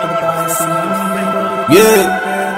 Yeah.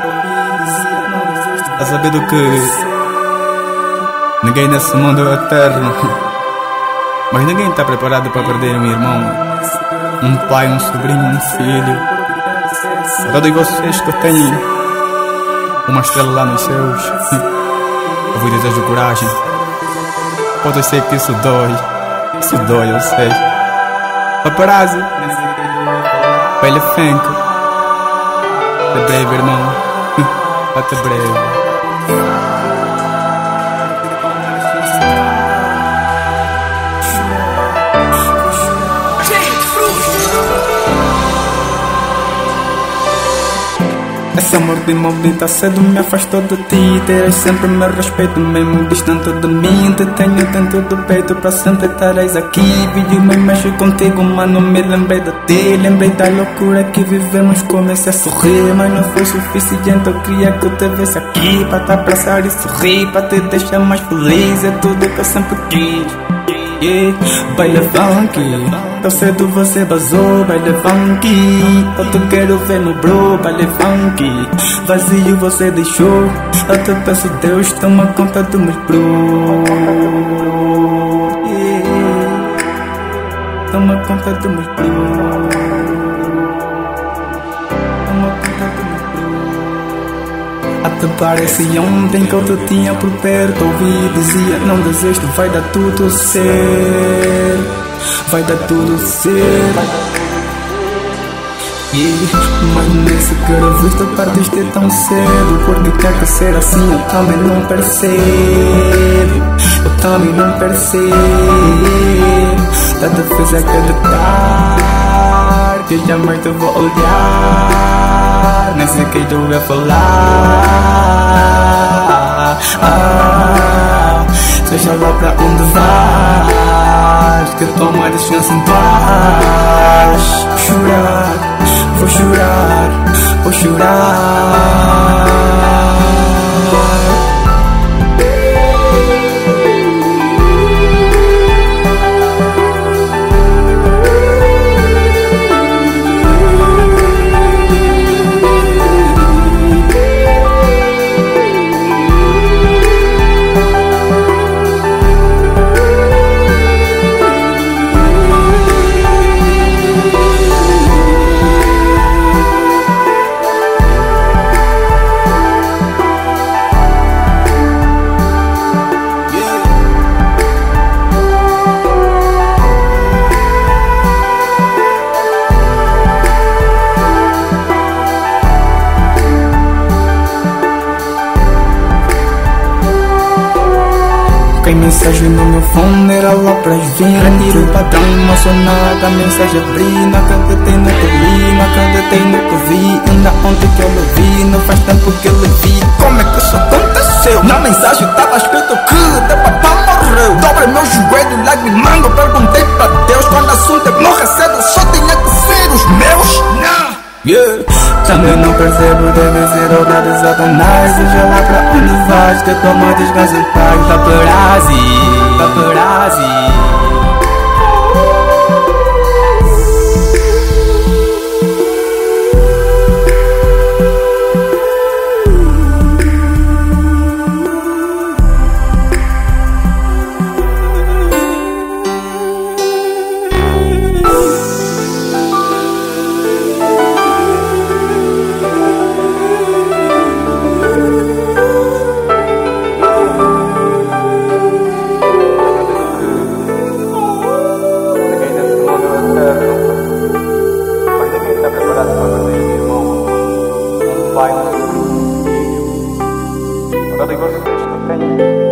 A saber do que ninguém nesse mundo é eterno, mas ninguém está preparado para perder um irmão, um pai, um sobrinho, um filho. A todos vocês que têm uma estrela lá nos céus, eu vos desejo coragem. Pode ser que isso dói, eu sei. Paparazzi, Pele Fenco, até breve, irmão. Até breve. Essa morte maldita cedo me afastou de ti. Terás sempre meu respeito, mesmo distante de mim. Te tenho dentro do peito, para sempre estarás aqui. Vídeo me mexe contigo, mano, me lembrei de ti. Lembrei da loucura que vivemos, comecei a sorrir. Mas não foi suficiente, eu queria que eu te visse aqui. Para te abraçar e sorrir, para te deixar mais feliz. É tudo que eu sempre quis. Yeah. Baile funky, tão cedo você vazou. Baile funky, eu te quero ver no bro. Baile funky, vazio você deixou. Eu te peço Deus, toma conta do meu bro. Yeah. Toma conta do meu bro. Toma conta do meu bro. Até parece ontem que eu te tinha por perto. Ouvi, dizia, não desisto, vai dar tudo certo. Vai dar tudo certo. Yeah. Mas nem sequer visto partiste tão cedo. Porque quer que ser assim, eu também não percebo. Eu também não percebo. Tanto fez acreditar que jamais te vou olhar. Nem sei que tu vai falar. Seja lá pra onde vais, que toma descanso em paz. Vou chorar, vou chorar. Tem mensagem no meu fone, era lá pras 20. Retiro o padrão emocionado, a mensagem abri. Não acreditei no que li, não acreditei no que vi. Ainda ontem que eu lhe vi, não faz tempo que eu lhe vi. Como é que isso aconteceu? Na mensagem tava escrito que teu papá morreu. Dobrei meu joelho, lagrimando, perguntei pra Deus. Quando o assunto é morrer cedo, só tinha que ser os meus. Não. Yeah. Também não percebo, deve ser obra de Satanás. Seja lá pra onde vais, que toma descanso em paz. Paparazzi. Pai, um filho. Agora vocês que têm